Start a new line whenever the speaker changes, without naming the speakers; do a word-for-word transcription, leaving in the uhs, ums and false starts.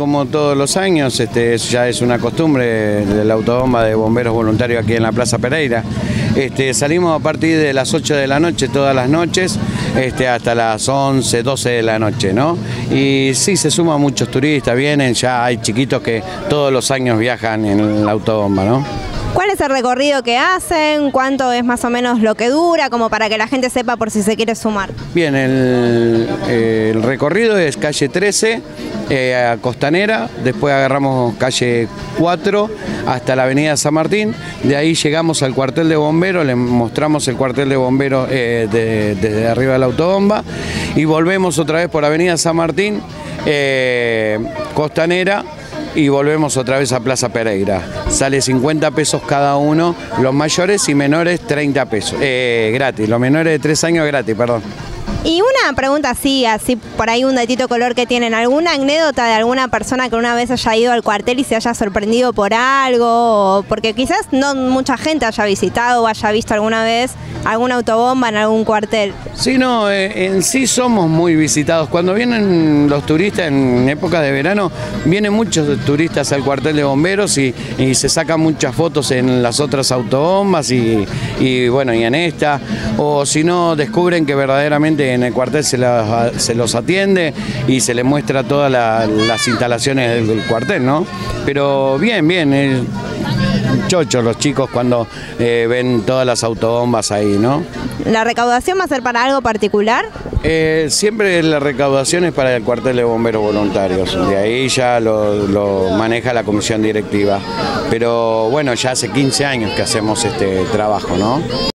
Como todos los años, este, ya es una costumbre de la autobomba de bomberos voluntarios aquí en la Plaza Pereira. Este, salimos a partir de las ocho de la noche todas las noches este, hasta las once, doce de la noche, ¿no? Y sí, se suman muchos turistas, vienen, ya hay chiquitos que todos los años viajan en la autobomba, ¿no?
¿Cuál es el recorrido que hacen? ¿Cuánto es más o menos lo que dura? Como para que la gente sepa por si se quiere sumar.
Bien, el, eh, el recorrido es calle trece, eh, a Costanera, después agarramos calle cuatro hasta la avenida San Martín, de ahí llegamos al cuartel de bomberos, le mostramos el cuartel de bomberos eh, de, desde arriba de la autobomba y volvemos otra vez por avenida San Martín, eh, Costanera, y volvemos otra vez a Plaza Pereira. Sale cincuenta pesos cada uno, los mayores y menores treinta pesos, eh, gratis, los menores de tres años gratis, perdón.
Y una pregunta así, así por ahí un datito color que tienen, ¿alguna anécdota de alguna persona que una vez haya ido al cuartel y se haya sorprendido por algo? O porque quizás no mucha gente haya visitado o haya visto alguna vez alguna autobomba en algún cuartel.
Sí, no, eh, en sí somos muy visitados. Cuando vienen los turistas en época de verano, vienen muchos turistas al cuartel de bomberos y, y se sacan muchas fotos en las otras autobombas y, y bueno, y en esta. O si no, descubren que verdaderamente en el cuartel se, la, se los atiende y se les muestra todas la, las instalaciones del, del cuartel, ¿no? Pero bien, bien, eh, chochos los chicos cuando eh, ven todas las autobombas ahí, ¿no?
¿La recaudación va a ser para algo particular?
Eh, siempre la recaudación es para el cuartel de bomberos voluntarios, de ahí ya lo, lo maneja la comisión directiva, pero bueno, ya hace quince años que hacemos este trabajo, ¿no?